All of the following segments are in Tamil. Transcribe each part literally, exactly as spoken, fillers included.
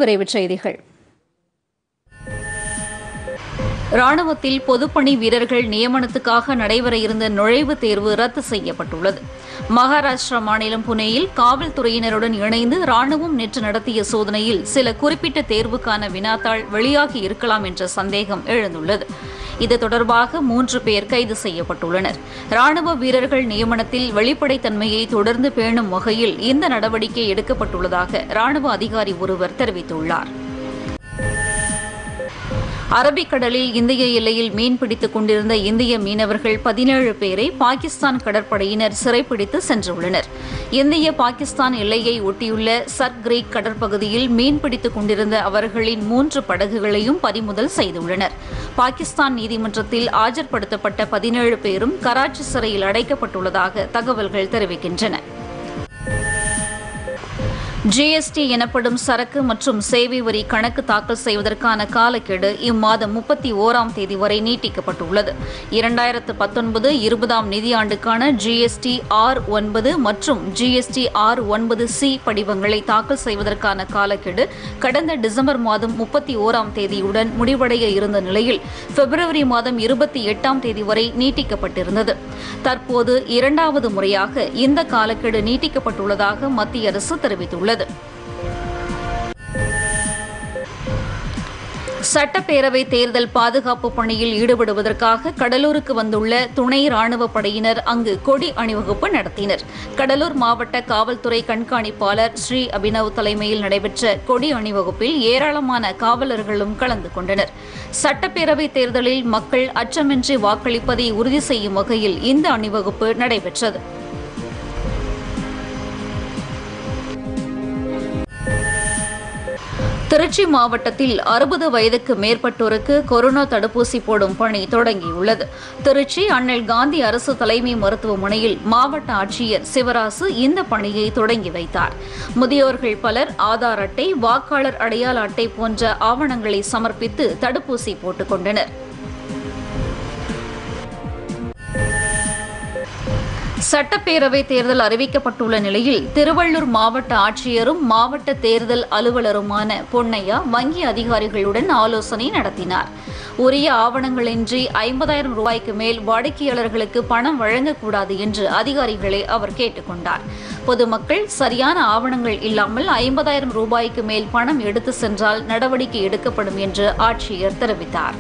விரைவுச் செய்திகள். ராணுவத்தில் பொதுப்பணி வீரர்கள் நியமனத்துக்காக நடைபெற இருந்த நுழைவுத் தேர்வு ரத்து செய்யப்பட்டுள்ளது. மகாராஷ்டிரா மாநிலம் புனேயில் காவல்துறையினருடன் இணைந்து ராணுவம் நேற்று நடத்திய சோதனையில் சில குறிப்பிட்ட தேர்வுக்கான வினாத்தாள் வெளியாகி இருக்கலாம் என்ற சந்தேகம் எழுந்துள்ளது. இது தொடர்பாக மூன்று பேர் கைது செய்யப்பட்டுள்ளனர். ராணுவ வீரர்கள் நியமனத்தில் வெளிப்படைத்தன்மையை தொடர்ந்து பேணும் வகையில் இந்த நடவடிக்கை எடுக்கப்பட்டுள்ளதாக ராணுவ அதிகாரி ஒருவர் தெரிவித்துள்ளார். அரபிக்கடலில் இந்திய எல்லையில் மீன்பிடித்துக் கொண்டிருந்த இந்திய மீனவர்கள் பதினேழு பேரை பாகிஸ்தான் கடற்படையினர் சிறைப்பிடித்து சென்றுள்ளனர். இந்திய பாகிஸ்தான் எல்லையை ஒட்டியுள்ள சர்க்ரீக் கடற்பகுதியில் மீன்பிடித்துக் கொண்டிருந்த அவர்களின் மூன்று படகுகளையும் பறிமுதல் செய்துள்ளனர். பாகிஸ்தான் நீதிமன்றத்தில் ஆஜர்படுத்தப்பட்ட பதினேழு பேரும் கராச்சி சிறையில் அடைக்கப்பட்டுள்ளதாக தகவல்கள் தெரிவிக்கின்றன. ஜிஎஸ்டி எனப்படும் சரக்கு மற்றும் சேவை வரி கணக்கு தாக்கல் செய்வதற்கான காலக்கெடு இம்மாதம் முப்பத்தி ஓராம் தேதி வரை நீட்டிக்கப்பட்டுள்ளது. இரண்டாயிரத்து பத்தொன்பது இருபதாம் நிதியாண்டுக்கான ஜிஎஸ்டி ஆர் ஒன்பது மற்றும் ஜிஎஸ்டி ஆர் ஒன்பது சி படிவங்களை தாக்கல் செய்வதற்கான காலக்கெடு கடந்த டிசம்பர் மாதம் முப்பத்தி ஓராம் தேதியுடன் முடிவடைய இருந்த நிலையில் பிப்ரவரி மாதம் இருபத்தி எட்டாம் தேதி வரை நீட்டிக்கப்பட்டிருந்தது. தற்போது இரண்டாவது முறையாக இந்த காலக்கெடு நீட்டிக்கப்பட்டுள்ளதாக மத்திய அரசு தெரிவித்துள்ளது. சட்டப்பேரவை தேர்தல் பாதுகாப்பு பணியில் ஈடுபடுவதற்காக கடலூருக்கு வந்துள்ள துணை ராணுவப் படையினர் அங்கு கொடி அணிவகுப்பு நடத்தினர். கடலூர் மாவட்ட காவல்துறை கண்காணிப்பாளர் ஸ்ரீ அபினவ் தலைமையில் நடைபெற்ற கொடி அணிவகுப்பில் ஏராளமான காவலர்களும் கலந்து கொண்டனர். சட்டப்பேரவை தேர்தலில் மக்கள் அச்சமின்றி வாக்களிப்பதை உறுதி செய்யும் வகையில் இந்த அணிவகுப்பு நடைபெற்றது. திருச்சி மாவட்டத்தில் அறுபது வயதுக்கு மேற்பட்டோருக்கு கொரோனா தடுப்பூசி போடும் பணி தொடங்கியுள்ளது. திருச்சி அண்ணல் காந்தி அரசு தலைமை மருத்துவமனையில் மாவட்ட ஆட்சியர் சிவராசு இந்த பணியை தொடங்கி வைத்தார். முதியோர்கள் பலர் ஆதார் அட்டை, வாக்காளர் அடையாள அட்டை போன்ற ஆவணங்களை சமர்ப்பித்து தடுப்பூசி போட்டுக் கொண்டனர். சட்டப்பேரவை தேர்தல் அறிவிக்கப்பட்டுள்ள நிலையில் திருவள்ளூர் மாவட்ட ஆட்சியரும் மாவட்ட தேர்தல் அலுவலருமான பொன்னையா வங்கி அதிகாரிகளுடன் ஆலோசனை நடத்தினார். உரிய ஆவணங்களின்றி ஐம்பதாயிரம் ரூபாய்க்கு மேல் வாடிக்கையாளர்களுக்கு பணம் வழங்கக்கூடாது என்று அதிகாரிகளை அவர் கேட்டுக் கொண்டார். பொதுமக்கள் சரியான ஆவணங்கள் இல்லாமல் ஐம்பதாயிரம் ரூபாய்க்கு மேல் பணம் எடுத்து சென்றால் நடவடிக்கை எடுக்கப்படும் என்று ஆட்சியர் தெரிவித்தார்.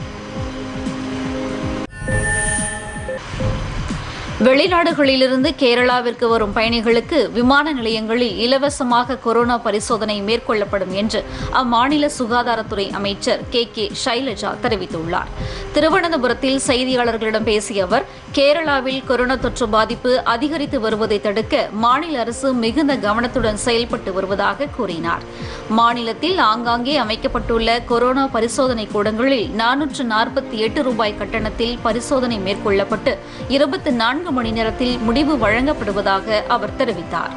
வெளிநாடுகளிலிருந்து கேரளாவிற்கு வரும் பயணிகளுக்கு விமான நிலையங்களில் இலவசமாக கொரோனா பரிசோதனை மேற்கொள்ளப்படும் என்று அம்மாநில சுகாதாரத்துறை அமைச்சர் கே கே சைலஜா தெரிவித்துள்ளார். திருவனந்தபுரத்தில் செய்தியாளர்களிடம் பேசிய அவர், கேரளாவில் கொரோனா தொற்று பாதிப்பு அதிகரித்து வருவதை தடுக்க மாநில அரசு மிகுந்த கவனத்துடன் செயல்பட்டு வருவதாக கூறினார். மாநிலத்தில் ஆங்காங்கே அமைக்கப்பட்டுள்ள கொரோனா பரிசோதனை கூடங்களில் நானூற்று நாற்பத்தி எட்டு ரூபாய் கட்டணத்தில் பரிசோதனை மேற்கொள்ளப்பட்டு இருபத்தி நான்கு மணி நேரத்தில் முடிவு வழங்கப்படுவதாக அவர் தெரிவித்தார்.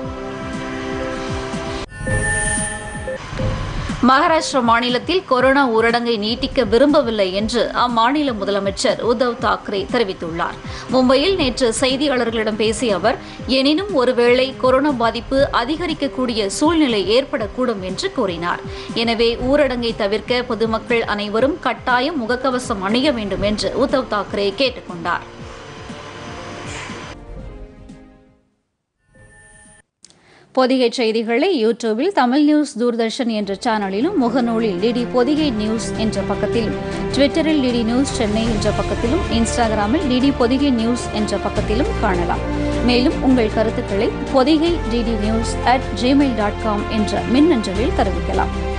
மகாராஷ்டிரா மாநிலத்தில் கொரோனா ஊரடங்கை நீட்டிக்க விரும்பவில்லை என்று அம்மாநில முதலமைச்சர் உத்தவ் தாக்கரே தெரிவித்துள்ளார். மும்பையில் நேற்று செய்தியாளர்களிடம் பேசிய அவர், எனினும் ஒருவேளை கொரோனா பாதிப்பு அதிகரிக்கக்கூடிய சூழ்நிலை ஏற்படக்கூடும் என்று கூறினார். எனவே ஊரடங்கை தவிர்க்க பொதுமக்கள் அனைவரும் கட்டாயம் முகக்கவசம் அணிய வேண்டும் என்று உத்தவ் தாக்கரே கேட்டுக் கொண்டார். பொதிகை செய்திகளை யூடியூபில் தமிழ் நியூஸ் தூர்தர்ஷன் என்ற சேனலிலும், முகநூலில் டிடி பொதிகை நியூஸ் என்ற பக்கத்திலும், ட்விட்டரில் டிடி நியூஸ் சென்னை என்ற பக்கத்திலும், இன்ஸ்டாகிராமில் டிடி பொதிகை நியூஸ் என்ற பக்கத்திலும் காணலாம். மேலும் உங்கள் கருத்துக்களை Podhigai DD news at Gmail dot com என்ற மின்னஞ்சலில் தெரிவிக்கலாம்.